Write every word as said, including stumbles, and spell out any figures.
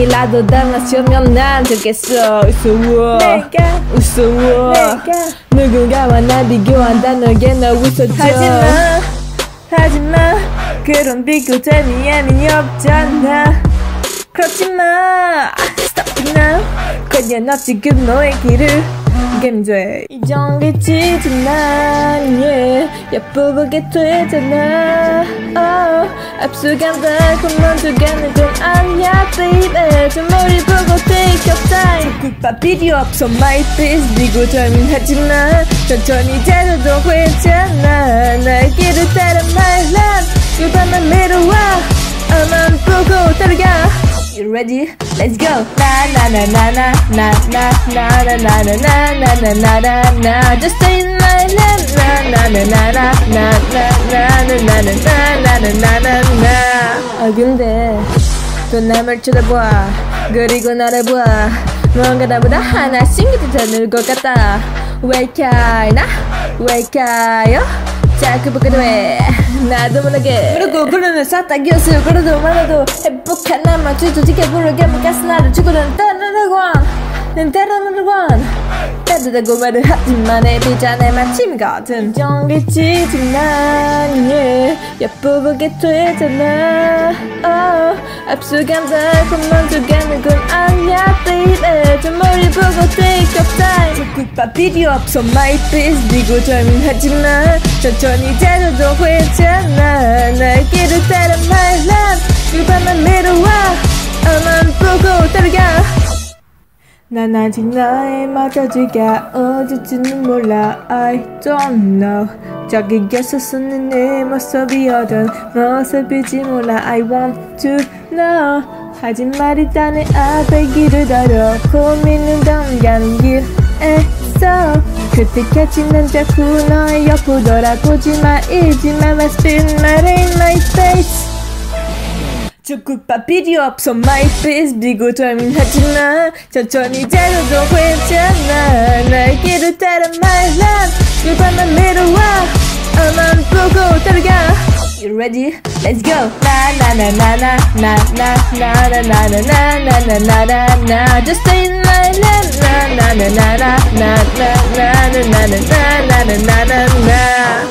조금이라도 달라지면 난 좋겠어. 웃어워 내가 웃어워 내가 누군가와 날 비교한다. 너에게 너 웃어줘. 하지마 하지마 그런 비교 재미에는 없잖아. 그렇지마 Stop it now 그냥 너 지금 너의 길을 감돼. 이정해지지 난 yeah. 예쁘게 되잖아. oh. 앞서간 달콤한 두가는 건 아니야 baby. 좀 머리 보고 take your time. 국밥 필요 없어 my face. 비고 젊은 하지만 천천히 자려도 괜찮아. 나의 길을 따라 말란 그 밤만 미뤄와. 앞만 보고 따라가. You ready? Let's go. Na na na na na na na na na na na na na na na na. Just stay in my lane. Na na na na na na na na na na na na na na na. 아 근데 또 남을 쳐다봐. 그리고 나를 봐. 뭔가 나보다 하나씩 더 늙을 것 같다. 왜 이렇게 나? 왜 이렇게요? 자꾸 보게 돼. 나도 모르게 그러고 그러는 싹다 기어서 그래도 말아도 행복한 나만 뒤조지게 부르게 가서 나를 죽으려는 따르는 건 난 따르는 건 따뜻하고 말을 하지만 내 비잔의 마침 같은 정해지지 난 yeah. 예쁘게 되잖아. oh. 앞서간 달콤한 두가는 건 아니야 baby. 좀 머리 보고 take your time. 국밥 필요 없어 my face. 비고 젊은 하지만 천천히 자려도 괜찮아. 나의 길을 따라 말란 그 밤만 미뤄와. 앞만 보고 따라가. 난 아직 나의 맞아지가 어딜지는 몰라. I don't know. 저기 곁서서는 내 모습이 어떤 모습일지 몰라. I want to know. 하지만 일단 내 앞에 길을 걸어 고민은 당가는 길에서 그때까지 난 자꾸 너의 옆을 돌아보지 마. 이지만 my spin right in my face. 저 국밥 필요 없어 my face. 비고 젊은 하지만 천천히 자려도 괜찮아. 나의 길을 따라 말란 그 밤만 미뤄와. 앞만 보고 따라가. You ready? Let's go. Na na na na na na na na na na na na na na na na. Just stay in my lane. Na na na na na na na na na na na na na na na.